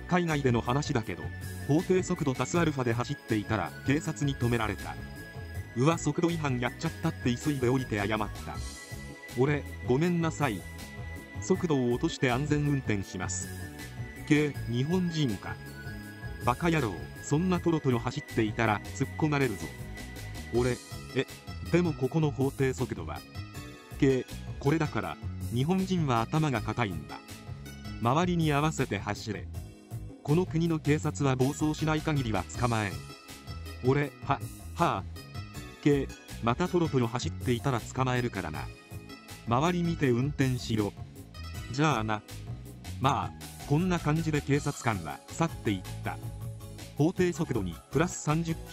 海外での話だけど、法定速度+アルファで走っていたら警察に止められた。うわ、速度違反やっちゃったって急いで降りて謝った。俺、ごめんなさい。速度を落として安全運転します。日本人か。バカ野郎、そんなトロトロ走っていたら突っ込まれるぞ。俺、でもここの法定速度はこれだから、日本人は頭が固いんだ。周りに合わせて走れ。この国の警察は暴走しない限りは捕まえん。俺、またトロトロ走っていたら捕まえるからな。周り見て運転しろ。じゃあな。まあ、こんな感じで警察官は去っていった。法定速度にプラス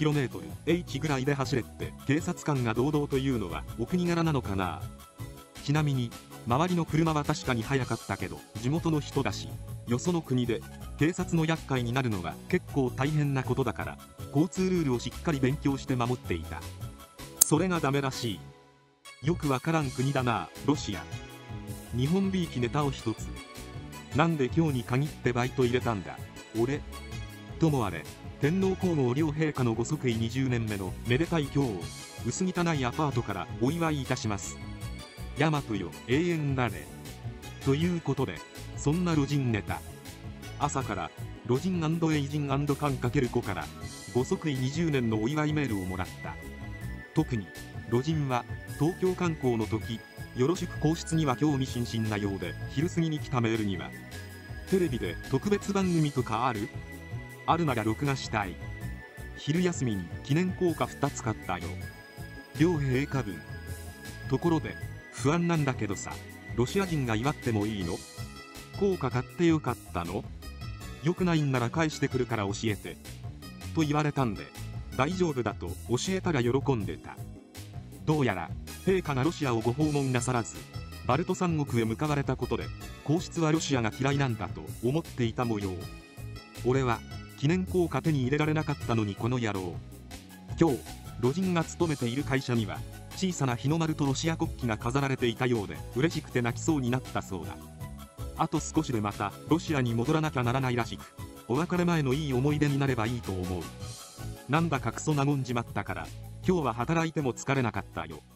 30km/h ぐらいで走れって警察官が堂々と言うのはお国柄なのかな。ちなみに、周りの車は確かに速かったけど、地元の人だし、よその国で警察の厄介になるのは結構大変なことだから、交通ルールをしっかり勉強して守っていた。それがダメらしい。よくわからん国だな、ロシア。日本びいきネタを一つ。なんで今日に限ってバイト入れたんだ、俺。ともあれ、天皇皇后両陛下のご即位20年目のめでたい今日を、薄汚いアパートからお祝いいたします。大和よ、永遠なれ。ということで、そんなロジンネタ。朝から、ロジン&エイジン&カン×5から、ご即位20年のお祝いメールをもらった。特に、ロジンは、東京観光の時、よろしく皇室には興味津々なようで、昼過ぎに来たメールには、テレビで特別番組とかあるなら録画したい。昼休みに記念硬貨2つ買ったよ。両陛下分。ところで、不安なんだけどさ、ロシア人が祝ってもいいの？硬貨買ってよかったの？よくないんなら返してくるから教えて。と言われたんで、大丈夫だと教えたら喜んでた。どうやら、陛下がロシアをご訪問なさらず、バルト三国へ向かわれたことで、皇室はロシアが嫌いなんだと思っていた模様。俺は、記念硬貨手に入れられなかったのにこの野郎。今日、ロジンが勤めている会社には、小さな日の丸とロシア国旗が飾られていたようで、嬉しくて泣きそうになったそうだ。あと少しでまたロシアに戻らなきゃならないらしく、お別れ前のいい思い出になればいいと思う。なんだかクソ和んじまったから、今日は働いても疲れなかったよ。